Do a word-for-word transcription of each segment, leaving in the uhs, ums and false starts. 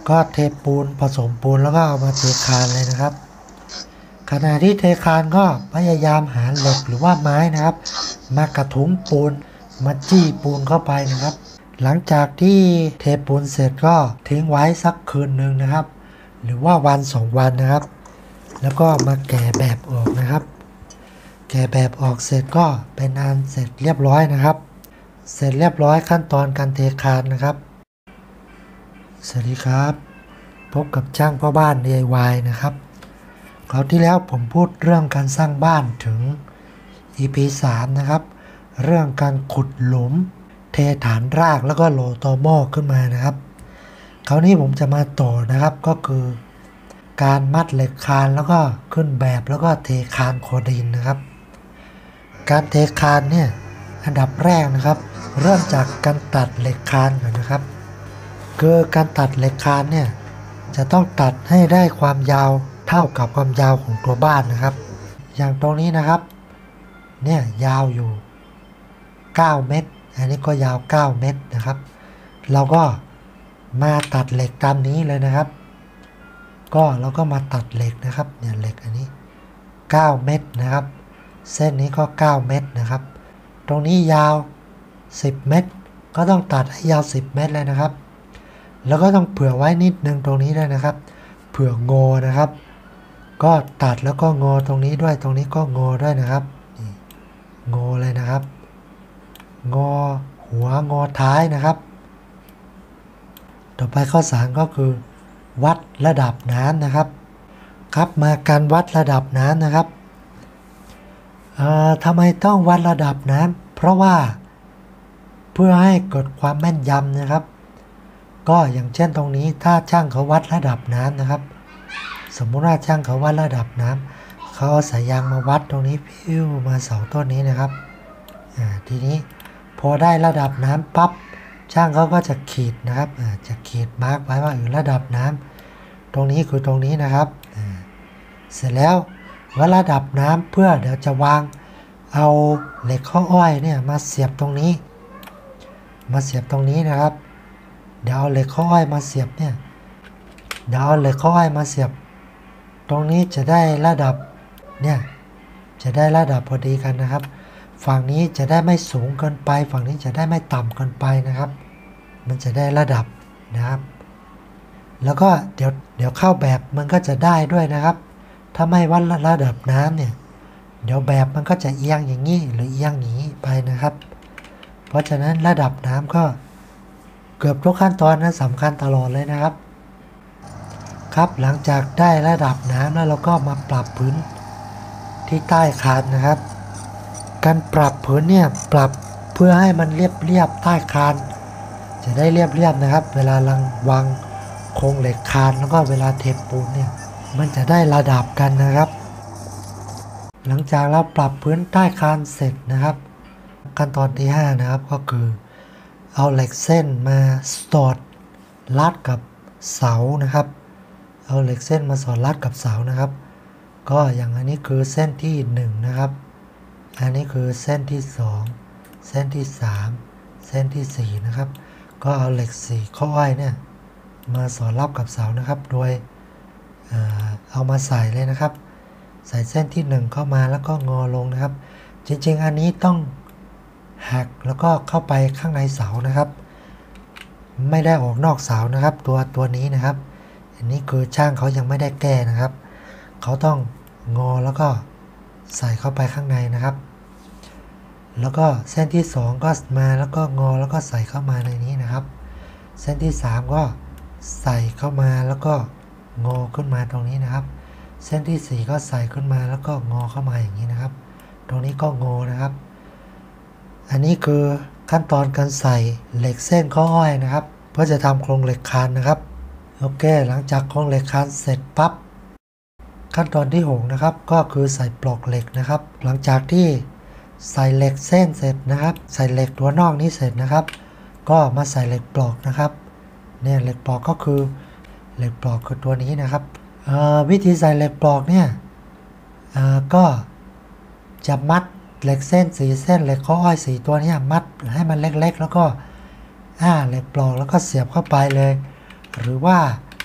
ก็เทปูนผสมปูนแล้วก็เอามาเทคานเลยนะครับขณะที่เทคานก็พยายามหาเหล็กหรือว่าไม้นะครับมากระทุ้งปูนมาจี้ปูนเข้าไปนะครับหลังจากที่เทปูนเสร็จก็ทิ้งไว้สักคืนหนึ่งนะครับหรือว่าวันสองวันนะครับแล้วก็มาแกะแบบออกนะครับแกะแบบออกเสร็จก็เป็นอันเสร็จเรียบร้อยนะครับเสร็จเรียบร้อยขั้นตอนการเทคานนะครับสวัสดีครับพบกับช่างพ่อบ้าน ดี ไอ วาย นะครับคราวที่แล้วผมพูดเรื่องการสร้างบ้านถึง อี พี สาม นะครับเรื่องการขุดหลุมเทฐานรากแล้วก็โหลตอหม้อขึ้นมานะครับคราวนี้ผมจะมาต่อนะครับก็คือการมัดเหล็กคานแล้วก็ขึ้นแบบแล้วก็เทคานโคดินนะครับการเทคานเนี่ยอันดับแรกนะครับเริ่มจากการตัดเหล็กคานก่อนนะครับคือการตัดเหล็กคานเนี่ยจะต้องตัดให้ได้ความยาวเท่ากับความยาวของตัวบ้านนะครับอย่างตรงนี้นะครับเนี่ยยาวอยู่เก้าเมตรอันนี้ก็ยาวเก้าเมตรนะครับเราก็มาตัดเหล็กตามนี้เลยนะครับก็เราก็มาตัดเหล็กนะครับเนี่ยเหล็กอันนี้เก้าเมตรนะครับเส้นนี้ก็เก้าเมตรนะครับตรงนี้ยาวสิบเมตรก็ต้องตัดให้ยาวสิบเมตรเลยนะครับแล้วก็ต้องเผื่อไว้นิดนึงตรงนี้ด้วยนะครับเผื่องอนะครับก็ตัดแล้วก็งอตรงนี้ด้วยตรงนี้ก็งอด้วยนะครับนี่งอเลยนะครับงอหัวงอท้ายนะครับต่อไปข้อสามก็คือวัดระดับน้ำนะครับครับมาการวัดระดับน้ำนะครับเอ่อทำไมต้องวัดระดับน้ำเพราะว่าเพื่อให้เกิดความแม่นยำนะครับก็อย่างเช่นตรงนี้ถ้าช่างเขาวัดระดับน้ำนะครับสมมุติว่าช่างเขาวัดระดับน้ำเขาเอาสายยางมาวัดตรงนี้พิ้วมาเสาต้นนี้นะครับอ่าทีนี้พอได้ระดับน้ำปั๊บช่างเขาก็จะขีดนะครับอ่าจะขีดมาร์กไว้ว่าอยู่ระดับน้ำตรงนี้คือตรงนี้นะครับอ่าเสร็จแล้ววัดระดับน้ำเพื่อเดี๋ยวจะวางเอาเหล็กข้ออ้อยเนี่ยมาเสียบตรงนี้มาเสียบตรงนี้นะครับเดี๋ยวเอาเหล็กข้ออ้อยมาเสียบเนี่ยเดี๋ยวเอาเหล็กข้ออ้อยมาเสียบตรงนี้จะได้ระดับเนี่ยจะได้ระดับพอดีกันนะครับฝั่งนี้จะได้ไม่สูงเกินไปฝั่งนี้จะได้ไม่ต่ำเกินไปนะครับมันจะได้ระดับนะครับแล้วก็เดี๋ยวเดี๋ยวเข้าแบบมันก็จะได้ด้วยนะครับถ้าไม่วัดระดับน้ำเนี่ยเดี๋ยวแบบมันก็จะเอียงอย่างนี้หรือเอียงอย่างนี้ไปนะครับเพราะฉะนั้นระดับน้ำก็เกือบทุกขั้นตอนนั้นสำคัญตลอดเลยนะครับครับหลังจากได้ระดับน้ำแล้วเราก็มาปรับพื้นที่ใต้คานนะครับการปรับพื้นเนี่ยปรับเพื่อให้มันเรียบเรียบใต้คานจะได้เรียบเรียบนะครับเวลาลังวางโครงเหล็กคานแล้วก็เวลาเทปูนเนี่ยมันจะได้ระดับกันนะครับหลังจากเราปรับพื้นใต้คานเสร็จนะครับขั้นตอนที่ห้านะครับก็คือเอาเหล็กเส้นมาสอดรัดกับเสานะครับเอาเหล็กเส้นมาสอดรัดกับเสานะครับก็อย่างอันนี้คือเส้นที่หนึ่งนะครับอันนี้คือเส้นที่สองเส้นที่สามเส้นที่สี่นะครับก็เอาเหล็กสี่ข้ออ้อยเนี่ยมาสอดรับกับเสานะครับโดยเอ่อเอามาใส่เลยนะครับใส่เส้นที่หนึ่งเข้ามาแล้วก็งอลงนะครับจริงๆอันนี้ต้องหักแล้วก็เข้าไปข้างในเสานะครับไม่ได้ออกนอกเสานะครับตัวตัวนี้นะครับอันนี้คือช่างเขายังไม่ได้แก้นะครับเขาต้องงอแล้วก็ใส่เข้าไปข้างในนะครับแล้วก็เส้นที่สองก็มาแล้วก็งอแล้วก็ใส่เข้ามาในนี้นะครับเส้นที่สามก็ใส่เข้ามาแล้วก็งอขึ้นมาตรงนี้นะครับเส้นที่สี่ก็ใส่ขึ้นมาแล้วก็งอเข้ามาอย่างนี้นะครับตรงนี้ก็งอนะครับอันนี้คือขั้นตอนการใส่เหล็กเส้นข้ออ้อยนะครับเพื่อจะทำโครงเหล็กคานนะครับโอเคหลังจากโครงเหล็กคานเสร็จปั๊บขั้นตอนที่หกนะครับก็คือใส่ปลอกเหล็กนะครับหลังจากที่ใส่เหล็กเส้นเสร็จนะครับใส่เหล็กตัวนอกนี้เสร็จนะครับก็มาใส่เหล็กปลอกนะครับเนี่ยเหล็กปลอกก็คือเหล็กปลอกคือตัวนี้นะครับวิธีใส่เหล็กปลอกเนี่ยก็จะมัดเหล็กเส้นสี่เส้นเหล็กข้ออ้อยสี่ตัวนี้มัดให้มันเล็กๆแล้วก็อ่าเหล็กปลอกแล้วก็เสียบเข้าไปเลยหรือว่า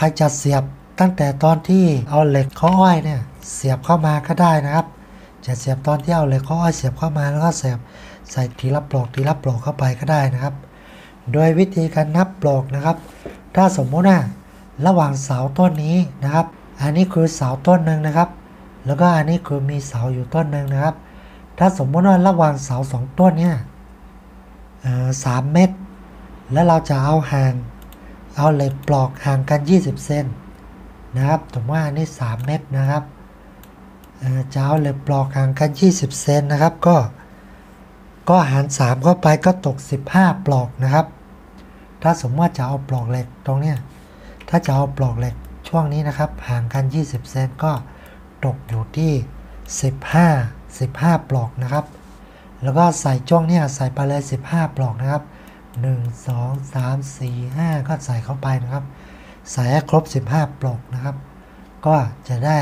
รจะเสียบตั้งแต่ตอนที่เอาเหล็กข้ออ้อยเนี่ยเสียบเข้ามาก็ได้นะครับจะเสียบตอนที่เอาเหล็กข้ออ้อยเสียบเข้ามาแล้วก็เสียบใส่ทีละปลอกทีละปลอกเข้าไปก็ได้นะครับโดยวิธีการนับปลอกนะครับถ้าสมมติว่าระหว่างเสาต้นนี้นะครับอันนี้คือเสาต้นหนึ่งนะครับแล้วก็อันนี้คือมีเสาอยู่ต้นหนึ่งนะครับถ้าสมมติว่าระหว่างเสาสองต้นเนี่ยสามเมตรแล้วเราจะเอาห่างเอาเหล็กปลอกห่างกันยี่สิบเซนนะครับสมมติว่าอันนี้สามเมตรนะครับจะเอาเหล็กปลอกห่างกันยี่สิบเซนนะครับก็ก็หารสามเข้าไปก็ตกสิบห้าปลอกนะครับถ้าสมมติว่าจะเอาปลอกเหล็กตรงเนี้ยถ้าจะเอาปลอกเหล็กช่วงนี้นะครับห่างกันยี่สิบเซนก็ตกอยู่ที่สิบห้า สิบห้าปลอกนะครับแล้วก็ใส่ช่วงเนี้ยใส่ไปเลยสิบห้าปลอกนะครับหนึ่ง สอง สาม สี่ ห้าก็ใส่เข้าไปนะครับใส่ให้ครบสิบห้าปลอกนะครับก็จะได้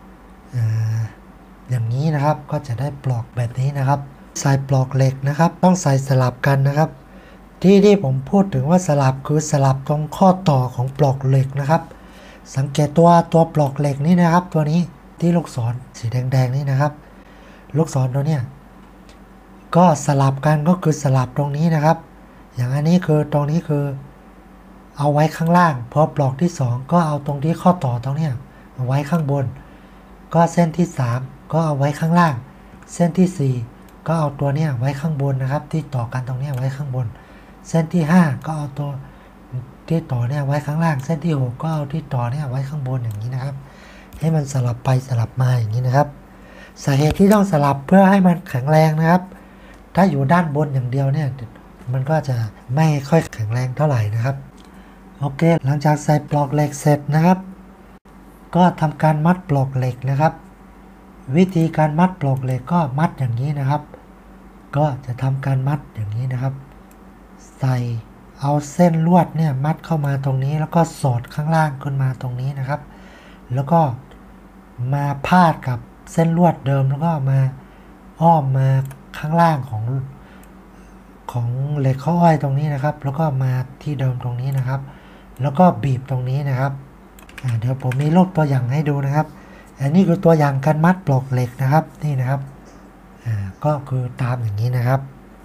อย่างนี้นะครับก็จะได้ปลอกแบบนี้นะครับใส่ปลอกเหล็กนะครับต้องใส่สลับกันนะครับที่ที่ผมพูดถึงว่าสลับคือสลับตรงข้อต่อของปลอกเหล็กนะครับสังเกตตัวตัวปลอกเหล็กนี่นะครับตัวนี้ที่ลูกศรสีแดงๆนี่นะครับลูกศรตัวเนี้ยก็สลับกันก็คือสลับตรงนี้นะครับอย่างอันนี้คือตรงนี้คือเอาไว้ข้างล่างพอปลอกที่สองก็เอาตรงที่ข้อต่อตรงเนี้ยเอาไว้ข้างบนก็เส้นที่สามก็เอาไว้ข้างล่างเส้นที่สี่ก็เอาตัวเนี้ยไว้ข้างบนนะครับที่ต่อกันตรงเนี้ยไว้ข้างบนเส้นที่ห้าก็เอาตัวที่ต่อเนี่ยไว้ข้างล่างเส้นที่หกก็เอาที่ต่อเนี่ยไว้ข้างบนอย่างนี้นะครับให้มันสลับไปสลับมาอย่างนี้นะครับสาเหตุที่ต้องสลับเพื่อให้มันแข็งแรงนะครับถ้าอยู่ด้านบนอย่างเดียวเนี่ยมันก็จะไม่ค่อยแข็งแรงเท่าไหร่นะครับโอเคหลังจากใส่ปลอกเหล็กเสร็จนะครับก็ทำการมัดปลอกเหล็กนะครับวิธีการมัดปลอกเหล็กก็มัดอย่างนี้นะครับก็จะทำการมัดอย่างนี้นะครับใส่เอาเส้นลวดเนี่ยมัดเข้ามาตรงนี้แล้วก็สอดข้างล่างขึ้นมาตรงนี้นะครับแล้วก็มาพาดกับเส้นลวดเดิมแล้วก็มาอ้อมมาข้างล่างของของเหล็กข้ออ้อยตรงนี้นะครับแล้วก็มาที่เดิมตรงนี้นะครับแล้วก็บีบตรงนี้นะครับเดี๋ยวผมมีรูปตัวอย่างให้ดูนะครับอันนี้คือตัวอย่างการมัดปลอกเหล็กนะครับนี่นะครับก็คือตามอย่างนี้นะครับ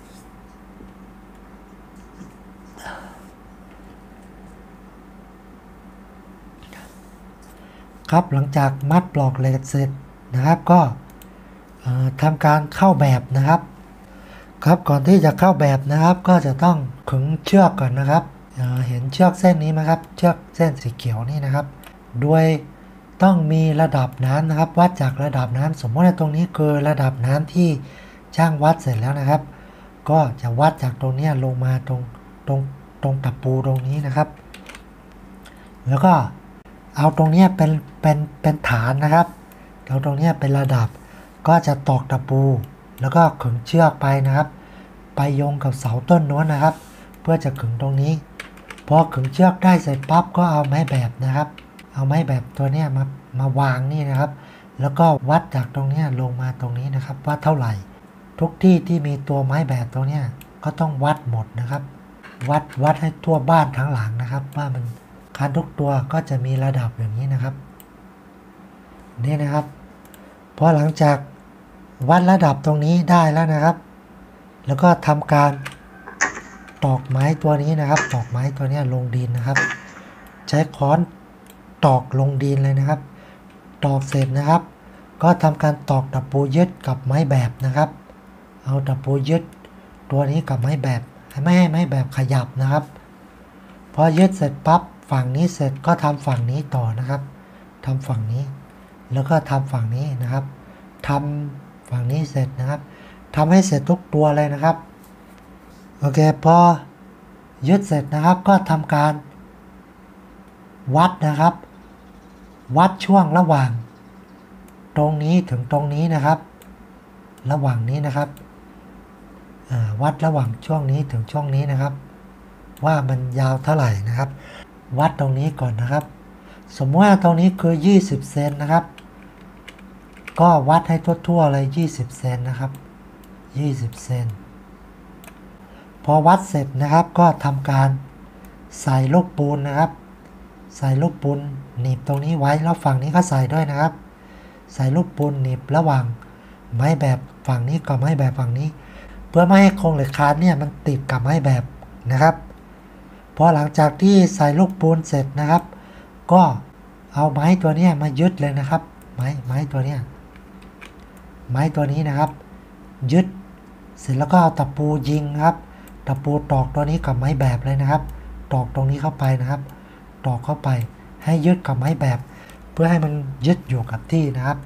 ครับหลังจากมัดปลอกเหล็กเสร็จนะครับก็ทำการเข้าแบบนะครับครับก่อนที่จะเข้าแบบนะครับก็จะต้องขึงเชือกก่อนนะครับเห็นเชือกเส้นนี้ไหมครับเชือกเส้นสีเขียวนี่นะครับโดยต้องมีระดับน้ำนะครับวัดจากระดับน้ำสมมติว่าตรงนี้คือระดับน้ำที่ช่างวัดเสร็จแล้วนะครับก็จะวัดจากตรงนี้ลงมาตรงตรงตรงตะปูตรงนี้นะครับแล้วก็เอาตรงนี้เป็นเป็นเป็นฐานนะครับเอาตรงนี้เป็นระดับก็จะตอกตะปูแล้วก็ขึงเชือกไปนะครับไปโยงกับเสาต้นโน้นนะครับเพื่อจะขึงตรงนี้พอขึงเชือกได้เสร็จปั๊บก็เอาไม้แบบนะครับเอาไม้แบบตัวนี้มามาวางนี่นะครับแล้วก็วัดจากตรงนี้ลงมาตรงนี้นะครับว่าเท่าไหร่ทุกที่ที่มีตัวไม้แบบตรงนี้ก็ต้องวัดหมดนะครับวัดวัดให้ทั่วบ้านทั้งหลังนะครับว่ามันคันทุกตัวก็จะมีระดับอย่างนี้นะครับนี่นะครับพอหลังจากวัดระดับตรงนี้ได้แล้วนะครับแล้วก็ทำการตอกไม้ตัวนี้นะครับตอกไม้ตัวนี้ลงดินนะครับใช้ค้อนตอกลงดินเลยนะครับตอกเสร็จนะครับก็ทำการตอกตะปูยึดกับไม้แบบนะครับเอาตะปูยึดตัวนี้กับไม้แบบไม่ให้ไม้แบบขยับนะครับพอยึดเสร็จปั๊บฝั่งนี้เสร็จก็ทำฝั่งนี้ต่อนะครับทำฝั่งนี้แล้วก็ทำฝั่งนี้นะครับทำฝั่งนี้เสร็จนะครับทำให้เสร็จทุกตัวเลยนะครับโอเคพอยึดเสร็จนะครับก็ทำการวัดนะครับวัดช่วงระหว่างตรงนี้ถึงตรงนี้นะครับระหว่างนี้นะครับวัดระหว่างช่วงนี้ถึงช่วงนี้นะครับว่ามันยาวเท่าไหร่นะครับวัดตรงนี้ก่อนนะครับสมมติว่าตรงนี้คือยี่สิบเซนนะครับก็วัดให้ทั่วๆเลยยี่สิบเซนนะครับยี่สิบเซนพอวัดเสร็จนะครับก็ทำการใส่ลูกปูนนะครับใส่ลูกปูนหนีบตรงนี้ไว้แล้วฝั่งนี้ก็ใส่ด้วยนะครับใส่ลูกปูนหนีบระหว่างไม้แบบฝั่งนี้กับไม้แบบฝั่งนี้เพื่อไม่ให้โครงเหล็กคานเนี่ยมันติดกับไม้แบบนะครับพอหลังจากที่ใส่ลูกปูนเสร็จนะครับก็เอาไม้ตัวนี้มายึดเลยนะครับไม้ไม้ตัวเนี้ยไม้ตัวนี้นะครับยึดเสร็จแล้วก็เอาตะปูยิงครับตะปูตอกตัวนี้กับไม้แบบเลยนะครับตอกตรงนี้เข้าไปนะครับตอกเข้าไปให้ยึดกับไม้แบบเพื่อให้มันยึดอยู่กับที่นะครับ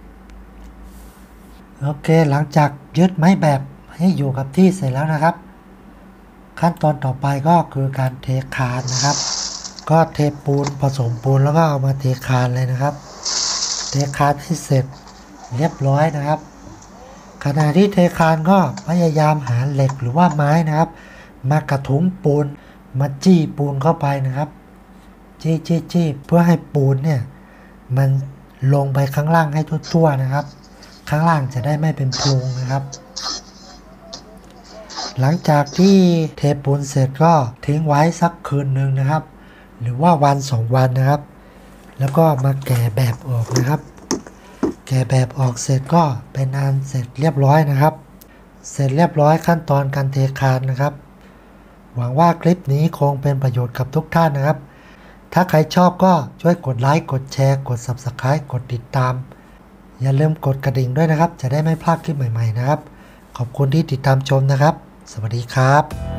โอเคหลังจากยึดไม้แบบให้อยู่กับที่เสร็จแล้วนะครับขั้นตอนต่อไปก็คือการเทคานนะครับก็เทปูนผสมปูนแล้วก็เอามาเทคานเลยนะครับเทคานให้เสร็จเรียบร้อยนะครับขณะที่เทคานก็พยายามหาเหล็กหรือว่าไม้นะครับมากระทุ้งปูนมาจี้ปูนเข้าไปนะครับจี้จี้จี้เพื่อให้ปูนเนี่ยมันลงไปข้างล่างให้ทั่วๆนะครับข้างล่างจะได้ไม่เป็นโพรงนะครับหลังจากที่เทปูนเสร็จก็ทิ้งไว้สักคืนหนึ่งนะครับหรือว่าวันสองวันนะครับแล้วก็มาแกะแบบออกนะครับแกะแบบออกเสร็จก็เป็นอันเสร็จเรียบร้อยนะครับเสร็จเรียบร้อยขั้นตอนการเทคานนะครับหวังว่าคลิปนี้คงเป็นประโยชน์กับทุกท่านนะครับถ้าใครชอบก็ช่วยกดไลค์กดแชร์กด ซับสไครบ์ กดติดตามอย่าลืมกดกระดิ่งด้วยนะครับจะได้ไม่พลาดคลิปใหม่ๆนะครับขอบคุณที่ติดตามชมนะครับสวัสดีครับ